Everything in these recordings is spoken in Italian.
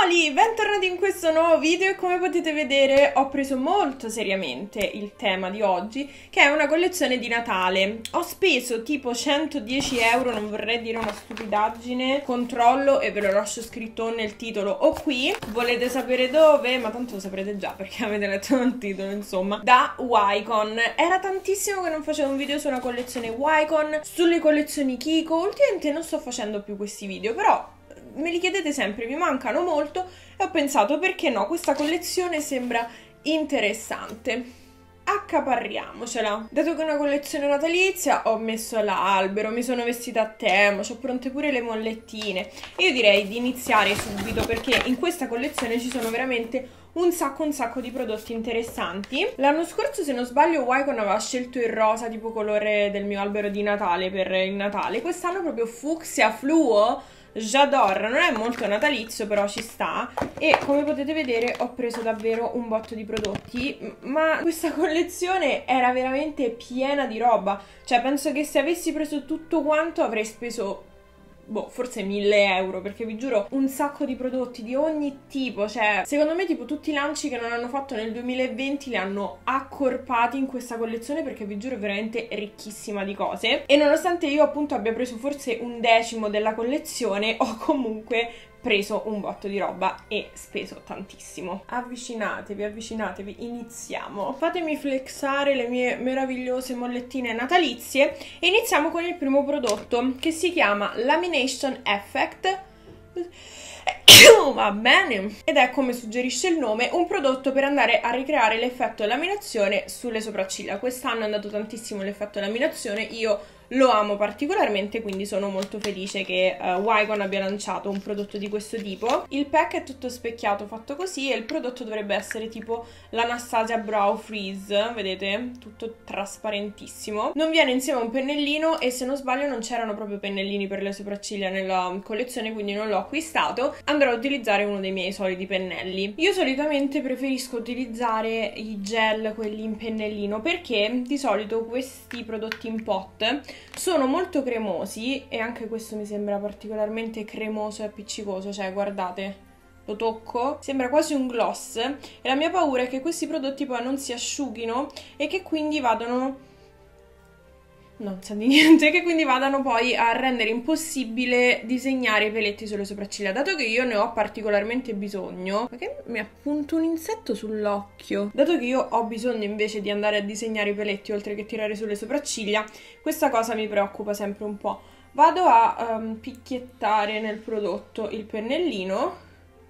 Ciaoli, bentornati in questo nuovo video e come potete vedere ho preso molto seriamente il tema di oggi, che è una collezione di Natale. Ho speso tipo 110 euro, non vorrei dire una stupidaggine, controllo e ve lo lascio scritto nel titolo o qui. Volete sapere dove? Ma tanto lo saprete già perché avete letto nel titolo, insomma. Da Wycon. Era tantissimo che non facevo un video su una collezione Wycon, sulle collezioni Kiko. Ultimamente non sto facendo più questi video, però me li chiedete sempre, mi mancano molto e ho pensato perché no, questa collezione sembra interessante. Accaparriamocela. Dato che è una collezione natalizia ho messo l'albero, mi sono vestita a tema, ho pronte pure le mollettine. Io direi di iniziare subito perché in questa collezione ci sono veramente un sacco di prodotti interessanti. L'anno scorso, se non sbaglio, Wycon aveva scelto il rosa tipo colore del mio albero di Natale per il Natale. Quest'anno proprio fucsia fluo. J'adore, non è molto natalizio però ci sta e come potete vedere ho preso davvero un botto di prodotti, ma questa collezione era veramente piena di roba, cioè penso che se avessi preso tutto quanto avrei speso boh, forse 1000 euro, perché vi giuro un sacco di prodotti di ogni tipo, cioè secondo me tipo tutti i lanci che non hanno fatto nel 2020 li hanno accorpati in questa collezione perché vi giuro è veramente ricchissima di cose e nonostante io appunto abbia preso forse un decimo della collezione ho comunque preso un botto di roba e speso tantissimo. Avvicinatevi, iniziamo. Fatemi flexare le mie meravigliose mollettine natalizie e iniziamo con il primo prodotto che si chiama Lamination Effect. Va bene, ed è, come suggerisce il nome, un prodotto per andare a ricreare l'effetto laminazione sulle sopracciglia. Quest'anno è andato tantissimo l'effetto laminazione, io lo amo particolarmente, quindi sono molto felice che Wycon abbia lanciato un prodotto di questo tipo. Il pack è tutto specchiato, fatto così, e il prodotto dovrebbe essere tipo l'Anastasia Brow Freeze, vedete? Tutto trasparentissimo. Non viene insieme a un pennellino e se non sbaglio non c'erano proprio pennellini per le sopracciglia nella collezione, quindi non l'ho acquistato. Andrò a utilizzare uno dei miei soliti pennelli. Io solitamente preferisco utilizzare i gel, quelli in pennellino, perché di solito questi prodotti in pot sono molto cremosi e anche questo mi sembra particolarmente cremoso e appiccicoso, cioè guardate, lo tocco, sembra quasi un gloss e la mia paura è che questi prodotti poi non si asciughino e che quindi vadano... non sa di niente, che quindi vadano poi a rendere impossibile disegnare i peletti sulle sopracciglia. Dato che io ne ho particolarmente bisogno, perché mi appunto un insetto sull'occhio, dato che io ho bisogno invece di andare a disegnare i peletti oltre che tirare sulle sopracciglia, questa cosa mi preoccupa sempre un po'. Vado a picchiettare nel prodotto il pennellino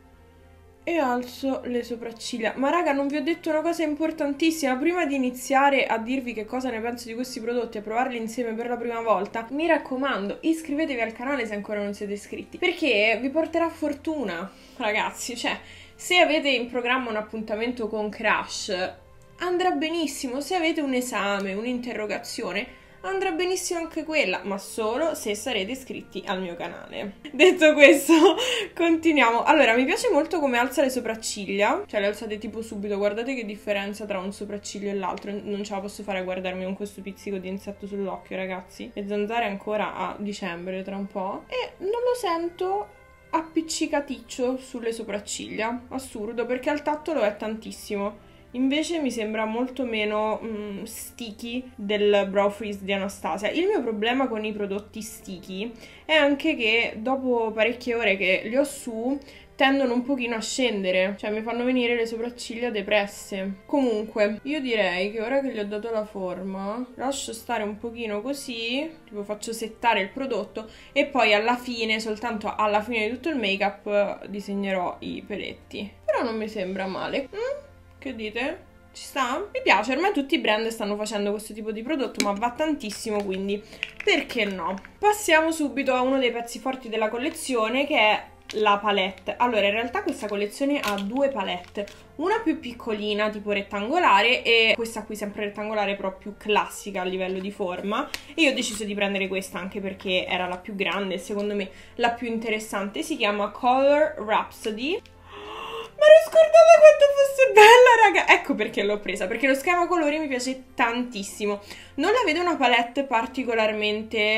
e alzo le sopracciglia. Ma raga, non vi ho detto una cosa importantissima. Prima di iniziare a dirvi che cosa ne penso di questi prodotti e a provarli insieme per la prima volta, mi raccomando, iscrivetevi al canale se ancora non siete iscritti, perché vi porterà fortuna, ragazzi. Cioè, se avete in programma un appuntamento con Crush, andrà benissimo. Se avete un esame, un'interrogazione, andrà benissimo anche quella, ma solo se sarete iscritti al mio canale. Detto questo, continuiamo. Allora, mi piace molto come alza le sopracciglia, cioè le alzate tipo subito, guardate che differenza tra un sopracciglio e l'altro, non ce la posso fare a guardarmi con questo pizzico di insetto sull'occhio, ragazzi. Le zanzare ancora a dicembre, tra un po', e non lo sento appiccicaticcio sulle sopracciglia, assurdo, perché al tatto lo è tantissimo. Invece mi sembra molto meno sticky del Brow Freeze di Anastasia. Il mio problema con i prodotti sticky è anche che dopo parecchie ore che li ho su tendono un pochino a scendere, cioè mi fanno venire le sopracciglia depresse. Comunque, io direi che ora che gli ho dato la forma, lascio stare un pochino così, tipo faccio settare il prodotto e poi alla fine, soltanto alla fine di tutto il make-up, disegnerò i peletti. Però non mi sembra male. Che dite? Ci sta? Mi piace, ormai tutti i brand stanno facendo questo tipo di prodotto, ma va tantissimo, quindi perché no? Passiamo subito a uno dei pezzi forti della collezione, che è la palette. Allora, in realtà questa collezione ha due palette, una più piccolina, tipo rettangolare, e questa qui sempre rettangolare, però più classica a livello di forma, e io ho deciso di prendere questa anche perché era la più grande e secondo me la più interessante. Si chiama Color Rhapsody. Ma ero scordata quanto fosse bella, raga. Ecco perché l'ho presa, perché lo schema colori mi piace tantissimo. Non la vedo una palette particolarmente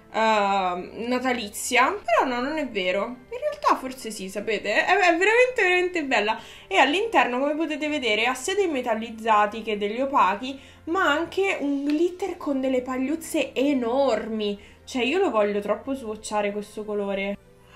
natalizia, però no, non è vero. In realtà forse sì, sapete, è veramente veramente bella. E all'interno, come potete vedere, ha sia dei metallizzati che degli opachi, ma anche un glitter con delle pagliuzze enormi. Cioè io lo voglio troppo swatchare questo colore.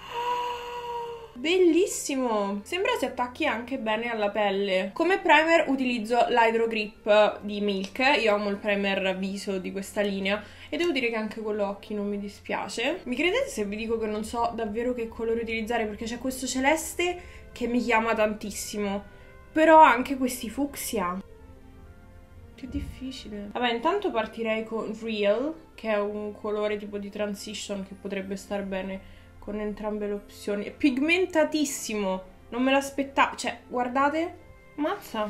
Bellissimo! Sembra si attacchi anche bene alla pelle. Come primer utilizzo l'Hydro Grip di Milk. Io amo il primer viso di questa linea e devo dire che anche con occhi non mi dispiace. Mi credete se vi dico che non so davvero che colore utilizzare, perché c'è questo celeste che mi chiama tantissimo, però anche questi fucsia. Che difficile. Vabbè, intanto partirei con Real, che è un colore tipo di transition che potrebbe star bene con entrambe le opzioni. È pigmentatissimo, non me l'aspettavo. Cioè, guardate, mazza,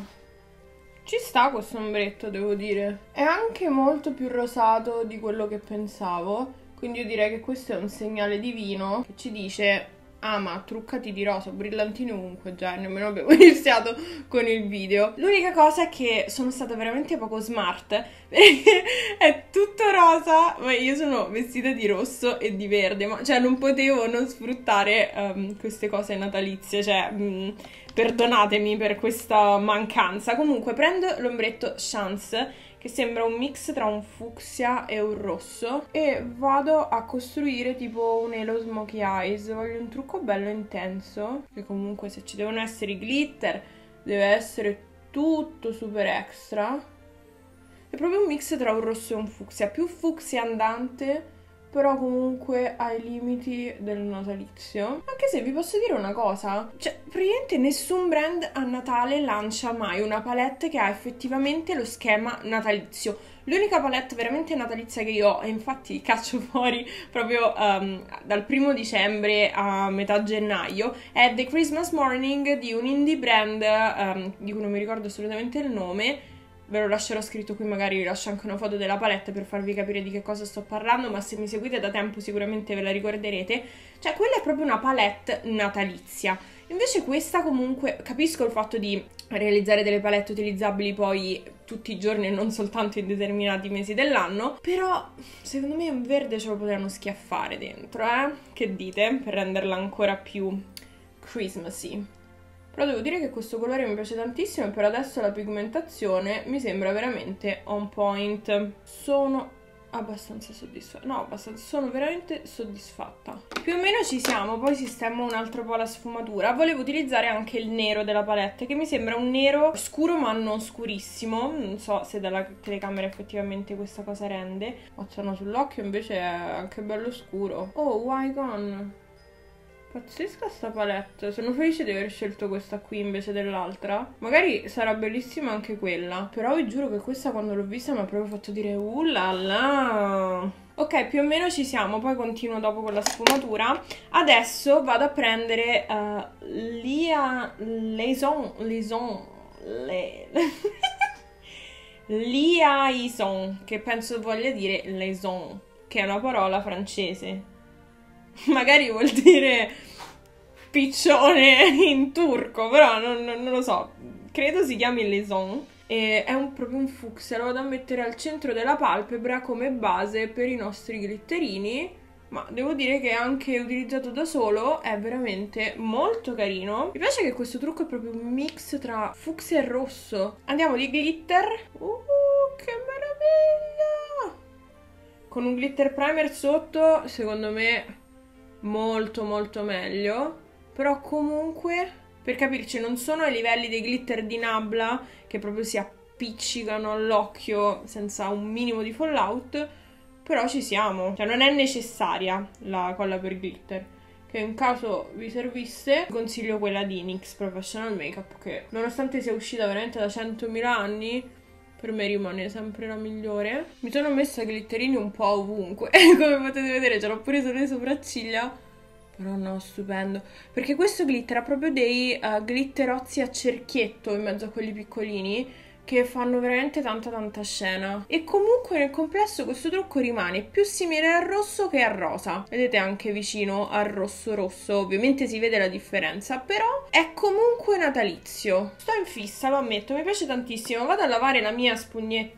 ci sta questo ombretto, devo dire. È anche molto più rosato di quello che pensavo, quindi io direi che questo è un segnale divino che ci dice: ah, ma truccati di rosa, brillantini ovunque. Già, nemmeno abbiamo iniziato con il video. L'unica cosa è che sono stata veramente poco smart, perché è tutto rosa, ma io sono vestita di rosso e di verde, ma cioè non potevo non sfruttare queste cose natalizie, cioè perdonatemi per questa mancanza. Comunque prendo l'ombretto Chance, che sembra un mix tra un fucsia e un rosso, e vado a costruire tipo un Halo Smokey Eyes. Voglio un trucco bello intenso, che comunque se ci devono essere i glitter deve essere tutto super extra. È proprio un mix tra un rosso e un fucsia, più fucsia andante, però comunque ai limiti del natalizio. Anche se vi posso dire una cosa, cioè praticamente nessun brand a Natale lancia mai una palette che ha effettivamente lo schema natalizio. L'unica palette veramente natalizia che io ho, e infatti caccio fuori proprio dal 1° dicembre a metà gennaio, è The Christmas Morning di un indie brand di cui non mi ricordo assolutamente il nome. Ve lo lascerò scritto qui, magari vi lascio anche una foto della palette per farvi capire di che cosa sto parlando, ma se mi seguite da tempo sicuramente ve la ricorderete. Cioè, quella è proprio una palette natalizia. Invece questa comunque, capisco il fatto di realizzare delle palette utilizzabili poi tutti i giorni e non soltanto in determinati mesi dell'anno, però secondo me un verde ce lo potranno schiaffare dentro, Che dite? Per renderla ancora più Christmassy. Però devo dire che questo colore mi piace tantissimo e per adesso la pigmentazione mi sembra veramente on point. Sono abbastanza soddisfatta. No, sono veramente soddisfatta. Più o meno ci siamo, poi sistemo un altro po' la sfumatura. Volevo utilizzare anche il nero della palette, che mi sembra un nero scuro ma non scurissimo. Non so se dalla telecamera effettivamente questa cosa rende. Facciano sull'occhio invece è anche bello scuro. Oh, Wygon! Pazzesca sta palette, sono felice di aver scelto questa qui invece dell'altra. Magari sarà bellissima anche quella, però vi giuro che questa quando l'ho vista mi ha proprio fatto dire la la. Ok, più o meno ci siamo, poi continuo dopo con la sfumatura. Adesso vado a prendere Liaison, che penso voglia dire liaison, che è una parola francese. Magari vuol dire piccione in turco, però non lo so. Credo si chiami liaison. E è proprio un fucsia. Lo vado a mettere al centro della palpebra come base per i nostri glitterini. Ma devo dire che anche utilizzato da solo è veramente molto carino. Mi piace che questo trucco è proprio un mix tra fucsia e rosso. Andiamo di glitter. Che meraviglia! Con un glitter primer sotto, secondo me molto molto meglio. Però comunque, per capirci, non sono ai livelli dei glitter di Nabla che proprio si appiccicano all'occhio senza un minimo di fallout, però ci siamo. Cioè non è necessaria la colla per glitter, che in caso vi servisse consiglio quella di NYX Professional Makeup, che nonostante sia uscita veramente da 100.000 anni per me rimane sempre la migliore. Mi sono messa glitterini un po' ovunque come potete vedere, ce l'ho pure sulle sopracciglia. Però no, stupendo. Perché questo glitter ha proprio dei glitterozzi a cerchietto in mezzo a quelli piccolini che fanno veramente tanta scena. E comunque nel complesso questo trucco rimane più simile al rosso che al rosa. Vedete anche vicino al rosso, ovviamente si vede la differenza, però è comunque natalizio. Sto in fissa, lo ammetto, mi piace tantissimo. Vado a lavare la mia spugnetta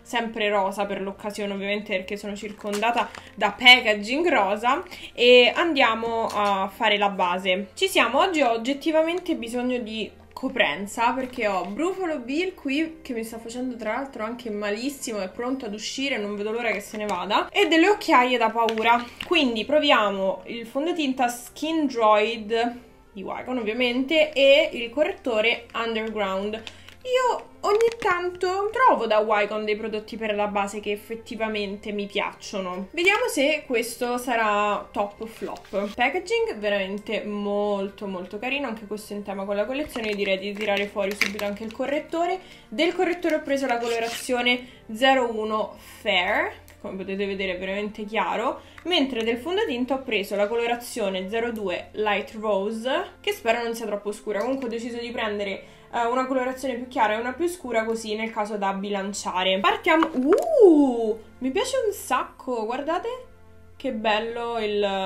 sempre rosa per l'occasione, ovviamente perché sono circondata da packaging rosa, e andiamo a fare la base. Ci siamo, oggi ho oggettivamente bisogno di coprenza perché ho Brufolo Bill qui che mi sta facendo tra l'altro anche malissimo, è pronto ad uscire, non vedo l'ora che se ne vada, e delle occhiaie da paura. Quindi proviamo il fondotinta Skin Droid di Wycon ovviamente e il correttore Underground. Io ogni tanto trovo da Wycon dei prodotti per la base che effettivamente mi piacciono. Vediamo se questo sarà top o flop. Packaging veramente molto molto carino, anche questo in tema con la collezione. Io direi di tirare fuori subito anche il correttore. Del correttore ho preso la colorazione 01 Fair, come potete vedere è veramente chiaro, mentre del fondotinta ho preso la colorazione 02 Light Rose, che spero non sia troppo scura. Comunque ho deciso di prendere una colorazione più chiara e una più scura, così nel caso da bilanciare. Partiamo. Mi piace un sacco, guardate che bello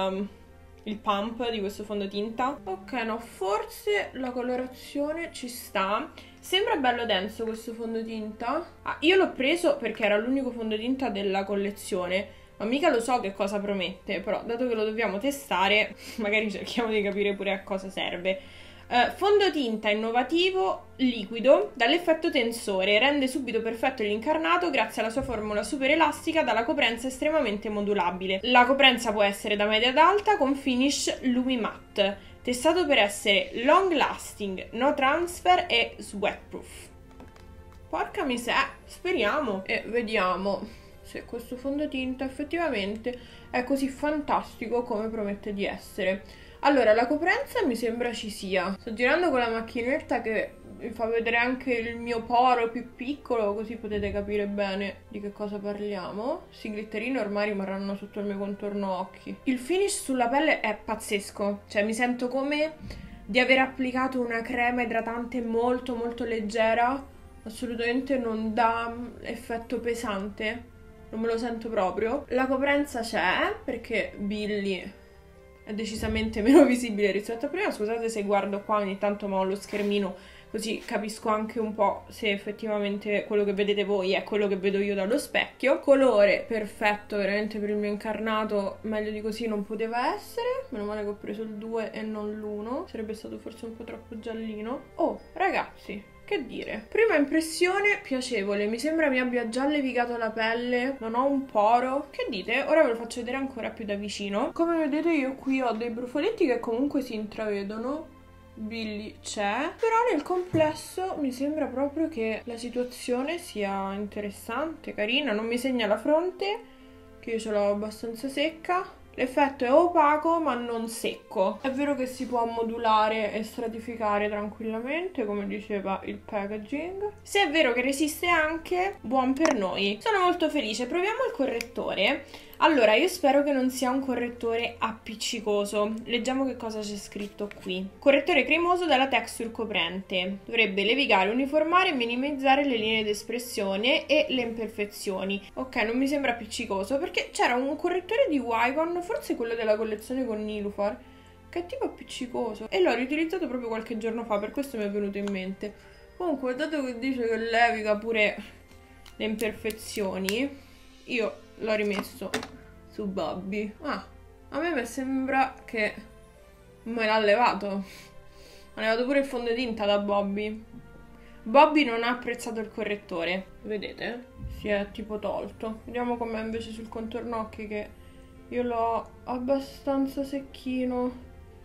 il pump di questo fondotinta. Ok, no, forse la colorazione ci sta. Sembra bello denso questo fondotinta. Io l'ho preso perché era l'unico fondotinta della collezione, ma mica lo so che cosa promette, però dato che lo dobbiamo testare magari cerchiamo di capire pure a cosa serve. Fondotinta innovativo liquido dall'effetto tensore, rende subito perfetto l'incarnato grazie alla sua formula super elastica dalla coprenza estremamente modulabile. La coprenza può essere da media ad alta con finish Lumi Matte, testato per essere long lasting, no transfer e sweatproof. Porca miseria, speriamo e vediamo se questo fondotinta effettivamente è così fantastico come promette di essere. Allora, la coprenza mi sembra ci sia. Sto girando con la macchinetta che vi fa vedere anche il mio poro più piccolo, così potete capire bene di che cosa parliamo. Questi glitterini ormai rimarranno sotto il mio contorno occhi. Il finish sulla pelle è pazzesco, cioè mi sento come di aver applicato una crema idratante molto molto leggera. Assolutamente non dà effetto pesante, non me lo sento proprio. La coprenza c'è perché Billy è decisamente meno visibile rispetto a prima. Scusate se guardo qua ogni tanto, ma ho lo schermino così capisco anche un po' se effettivamente quello che vedete voi è quello che vedo io dallo specchio. Colore perfetto veramente per il mio incarnato, meglio di così non poteva essere. Meno male che ho preso il 2 e non l'1, sarebbe stato forse un po' troppo giallino. Oh ragazzi, che dire, prima impressione piacevole, mi sembra mi abbia già levigato la pelle, non ho un poro. Che dite? Ora ve lo faccio vedere ancora più da vicino. Come vedete io qui ho dei brufoletti che comunque si intravedono, Billy c'è, però nel complesso mi sembra proprio che la situazione sia interessante, carina, non mi segna la fronte, che io ce l'ho abbastanza secca. L'effetto è opaco ma non secco. È vero che si può modulare e stratificare tranquillamente, come diceva il packaging. Se è vero che resiste anche, buon per noi. Sono molto felice. Proviamo il correttore. Allora, io spero che non sia un correttore appiccicoso. Leggiamo che cosa c'è scritto qui. Correttore cremoso dalla texture coprente. Dovrebbe levigare, uniformare e minimizzare le linee d'espressione e le imperfezioni. Ok, non mi sembra appiccicoso perché c'era un correttore di Wycon, forse quello della collezione con Nilufar, che è tipo appiccicoso. E l'ho riutilizzato proprio qualche giorno fa, per questo mi è venuto in mente. Comunque, dato che dice che leviga pure le imperfezioni, io l'ho rimesso su Bobby. A me sembra che me l'ha levato. Ha levato pure il fondotinta da Bobby. Bobby non ha apprezzato il correttore, vedete? Si è tipo tolto. Vediamo com'è invece sul contorno occhi, che io l'ho abbastanza secchino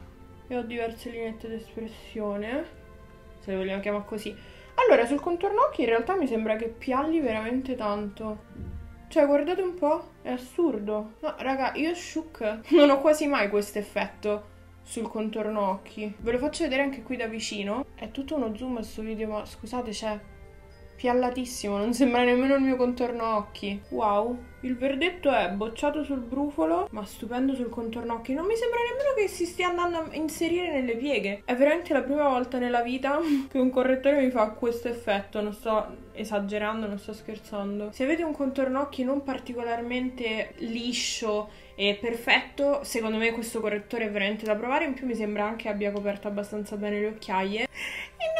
e ho diverse lineette d'espressione, se le vogliamo chiamare così. Allora, sul contorno occhi in realtà mi sembra che pialli veramente tanto. Cioè, guardate un po', è assurdo. No, raga, io shook. Non ho quasi mai questo effetto sul contorno occhi. Ve lo faccio vedere anche qui da vicino. È tutto uno zoom questo video, ma scusate, c'è piallatissimo, non sembra nemmeno il mio contorno occhi. Wow, il verdetto è bocciato sul brufolo, ma stupendo sul contorno occhi. Non mi sembra nemmeno che si stia andando a inserire nelle pieghe. È veramente la prima volta nella vita che un correttore mi fa questo effetto. Non sto esagerando, non sto scherzando. Se avete un contorno occhi non particolarmente liscio e perfetto, secondo me questo correttore è veramente da provare. In più mi sembra anche abbia coperto abbastanza bene le occhiaie. Innamorata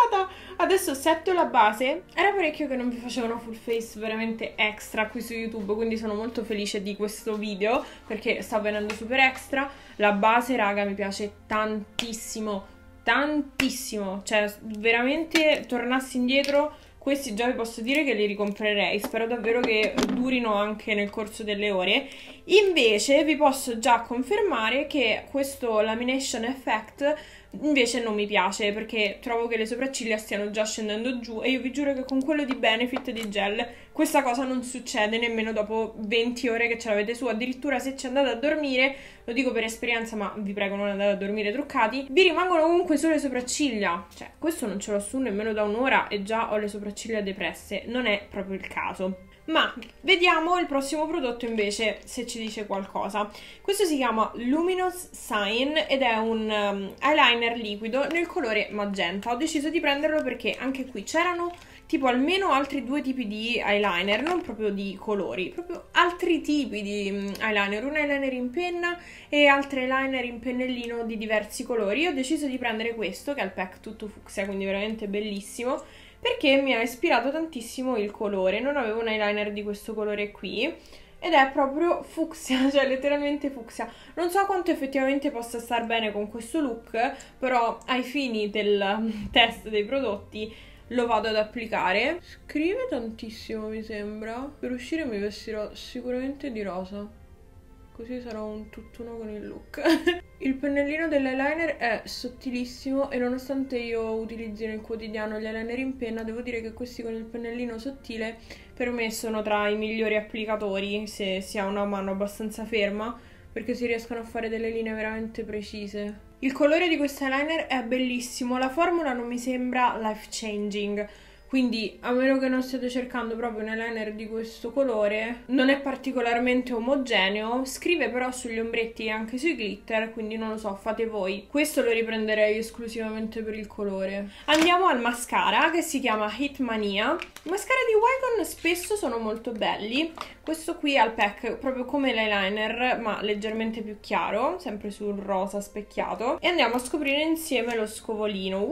esagerata. Adesso setto la base. Era parecchio che non vi facevo una full face veramente extra qui su YouTube, quindi sono molto felice di questo video perché sta venendo super extra. La base, raga, mi piace tantissimo, tantissimo. Cioè, veramente, tornassi indietro, questi già vi posso dire che li ricomprerei. Spero davvero che durino anche nel corso delle ore. Invece vi posso già confermare che questo Lamination Effect invece non mi piace, perché trovo che le sopracciglia stiano già scendendo giù e io vi giuro che con quello di Benefit di gel questa cosa non succede nemmeno dopo 20 ore che ce l'avete su. Addirittura se ci andate a dormire, lo dico per esperienza, ma vi prego non andate a dormire truccati, vi rimangono comunque solo le sopracciglia. Cioè, questo non ce l'ho su nemmeno da un'ora e già ho le sopracciglia depresse. Non è proprio il caso. Ma vediamo il prossimo prodotto invece, se ci dice qualcosa. Questo si chiama Luminous Sign ed è un eyeliner liquido nel colore magenta. Ho deciso di prenderlo perché anche qui c'erano tipo almeno altri due tipi di eyeliner, non proprio di colori, proprio altri tipi di eyeliner, un eyeliner in penna e altri eyeliner in pennellino di diversi colori. Io ho deciso di prendere questo, che è il pack tutto fucsia, quindi veramente bellissimo, perché mi ha ispirato tantissimo il colore. Non avevo un eyeliner di questo colore qui ed è proprio fucsia, cioè letteralmente fucsia. Non so quanto effettivamente possa star bene con questo look, però ai fini del test dei prodotti lo vado ad applicare. Scrive tantissimo, mi sembra. Per uscire mi vestirò sicuramente di rosa, così sarò un tutt'uno con il look. Il pennellino dell'eyeliner è sottilissimo e nonostante io utilizzi nel quotidiano gli eyeliner in penna, devo dire che questi con il pennellino sottile per me sono tra i migliori applicatori se si ha una mano abbastanza ferma, perché si riescono a fare delle linee veramente precise. Il colore di questo eyeliner è bellissimo, la formula non mi sembra life changing, quindi a meno che non stiate cercando proprio un eyeliner di questo colore, non è particolarmente omogeneo, scrive però sugli ombretti e anche sui glitter, quindi non lo so, fate voi. Questo lo riprenderei esclusivamente per il colore. Andiamo al mascara, che si chiama Hitmania. I mascara di Wycon spesso sono molto belli. Questo qui ha il pack proprio come l'eyeliner, ma leggermente più chiaro, sempre sul rosa specchiato. E andiamo a scoprire insieme lo scovolino.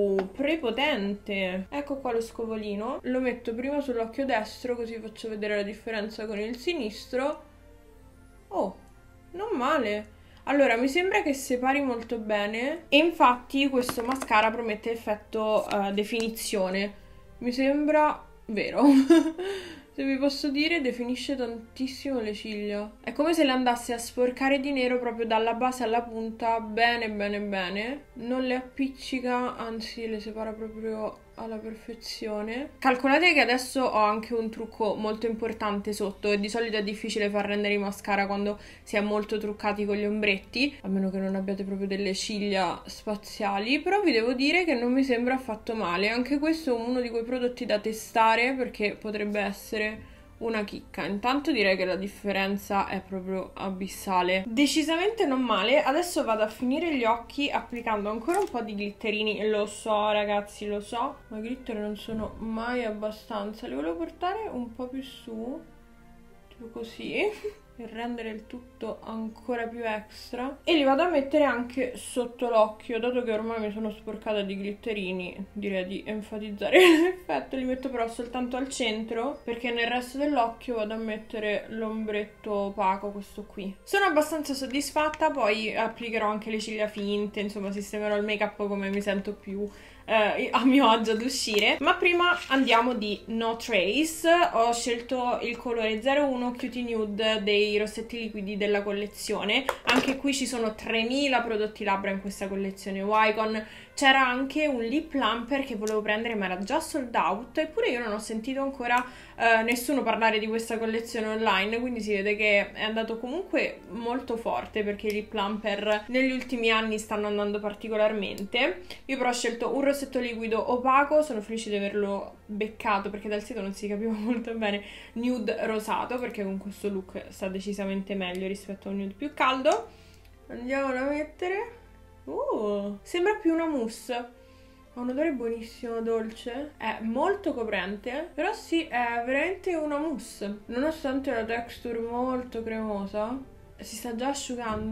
Prepotente! Ecco qua lo scovolino. Lo metto prima sull'occhio destro, così faccio vedere la differenza con il sinistro. Oh, non male! Allora, mi sembra che separi molto bene e infatti questo mascara promette effetto definizione. Mi sembra vero. Se vi posso dire, definisce tantissimo le ciglia. È come se le andasse a sporcare di nero proprio dalla base alla punta, bene bene bene. Non le appiccica, anzi le separa proprio alla perfezione. Calcolate che adesso ho anche un trucco molto importante sotto e di solito è difficile far rendere i mascara quando si è molto truccati con gli ombretti, a meno che non abbiate proprio delle ciglia spaziali, però vi devo dire che non mi sembra affatto male. Anche questo è uno di quei prodotti da testare perché potrebbe essere una chicca. Intanto direi che la differenza è proprio abissale. Decisamente non male. Adesso vado a finire gli occhi applicando ancora un po' di glitterini. Lo so ragazzi, lo so, ma i glitter non sono mai abbastanza. Li volevo portare un po' più su, tipo così, per rendere il tutto ancora più extra. E li vado a mettere anche sotto l'occhio, dato che ormai mi sono sporcata di glitterini, direi di enfatizzare l'effetto. Li metto però soltanto al centro, perché nel resto dell'occhio vado a mettere l'ombretto opaco, questo qui. Sono abbastanza soddisfatta, poi applicherò anche le ciglia finte, insomma sistemerò il make up come mi sento più a mio agio ad uscire. Ma prima andiamo di No Trace. Ho scelto il colore 01 Cutie Nude dei rossetti liquidi della collezione. Anche qui ci sono 3000 prodotti labbra in questa collezione Wycon. C'era anche un lip plumper che volevo prendere ma era già sold out, eppure io non ho sentito ancora nessuno parlare di questa collezione online, quindi si vede che è andato comunque molto forte, perché i lip plumper negli ultimi anni stanno andando particolarmente. Io però ho scelto un rossetto liquido opaco, sono felice di averlo beccato perché dal sito non si capiva molto bene, nude rosato, perché con questo look sta decisamente meglio rispetto a un nude più caldo. Andiamo a mettere. Sembra più una mousse. Ha un odore buonissimo, dolce. È molto coprente, però sì, è veramente una mousse. Nonostante la texture molto cremosa, si sta già asciugando.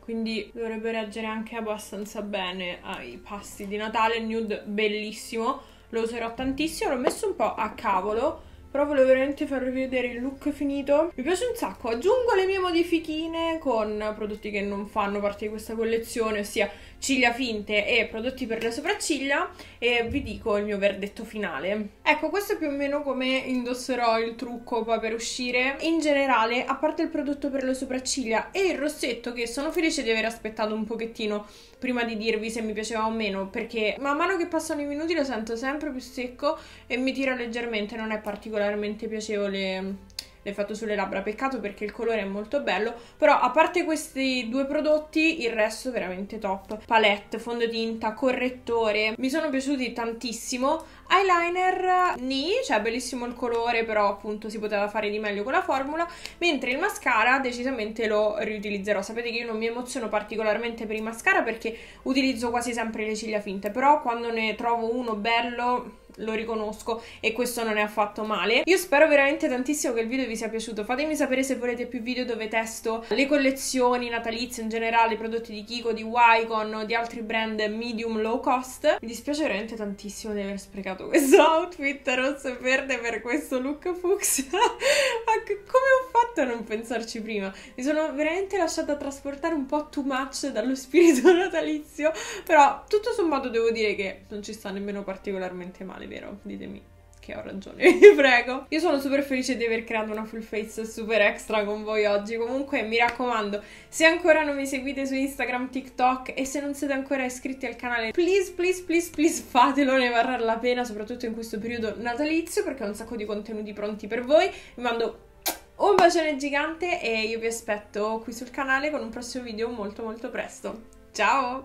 quindi dovrebbe reagire anche abbastanza bene ai pasti di Natale. Il nude bellissimo, lo userò tantissimo, l'ho messo un po' a cavolo, però volevo veramente farvi vedere il look finito. Mi piace un sacco. Aggiungo le mie modifichine con prodotti che non fanno parte di questa collezione, ossia ciglia finte e prodotti per le sopracciglia, e vi dico il mio verdetto finale. Ecco, questo è più o meno come indosserò il trucco poi per uscire. In generale, a parte il prodotto per le sopracciglia e il rossetto, che sono felice di aver aspettato un pochettino prima di dirvi se mi piaceva o meno, perché man mano che passano i minuti lo sento sempre più secco e mi tira leggermente, non è particolarmente piacevole l'effetto sulle labbra. Peccato, perché il colore è molto bello. Però a parte questi due prodotti, il resto è veramente top. Palette, fondotinta, correttore, mi sono piaciuti tantissimo. Eyeliner, cioè bellissimo il colore, però appunto si poteva fare di meglio con la formula. Mentre il mascara decisamente lo riutilizzerò. Sapete che io non mi emoziono particolarmente per i mascara perché utilizzo quasi sempre le ciglia finte, però quando ne trovo uno bello lo riconosco, e questo non è affatto male. Io spero veramente tantissimo che il video vi sia piaciuto. Fatemi sapere se volete più video dove testo le collezioni natalizie in generale, i prodotti di Kiko, di Wycon o di altri brand medium low cost. Mi dispiace veramente tantissimo di aver sprecato questo outfit rosso e verde per questo look fucsia. Ma come ho fatto a non pensarci prima? Mi sono veramente lasciata trasportare un po' too much dallo spirito natalizio, però tutto sommato devo dire che non ci sta nemmeno particolarmente male, vero? Ditemi che ho ragione, vi prego. Io sono super felice di aver creato una full face super extra con voi oggi. Comunque mi raccomando, se ancora non mi seguite su Instagram, TikTok, e se non siete ancora iscritti al canale, please, please, please, please fatelo, ne varrà la pena, soprattutto in questo periodo natalizio, perché ho un sacco di contenuti pronti per voi. Vi mando un bacione gigante e io vi aspetto qui sul canale con un prossimo video molto molto presto. Ciao!